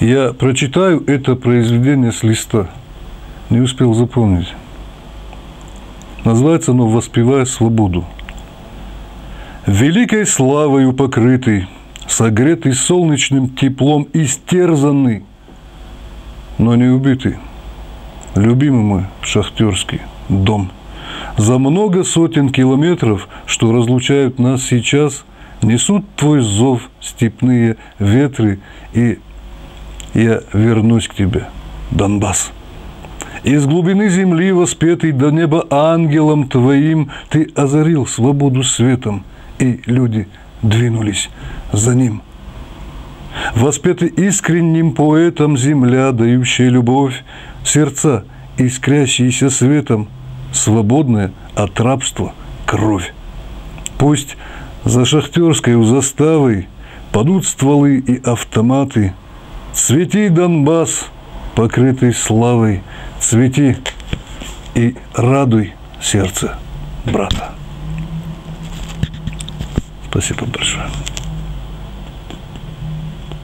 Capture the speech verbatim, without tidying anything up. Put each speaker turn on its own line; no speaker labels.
Я прочитаю это произведение с листа. Не успел запомнить. Называется оно «Воспевая свободу». Великой славою покрытый, согретый солнечным теплом, истерзанный, но не убитый, любимый мой шахтерский дом. За много сотен километров, что разлучают нас сейчас, несут твой зов степные ветры, и я вернусь к тебе, Донбасс. Из глубины земли, воспетый до неба ангелом твоим, ты озарил свободу светом, и люди двинулись за ним. Воспетый искренним поэтом земля, дающая любовь, сердца, искрящиеся светом, свободная от рабства кровь. Пусть за шахтерской заставой падут стволы и автоматы. Цвети, Донбасс, покрытый славой, цвети и радуй сердце брата. Спасибо большое.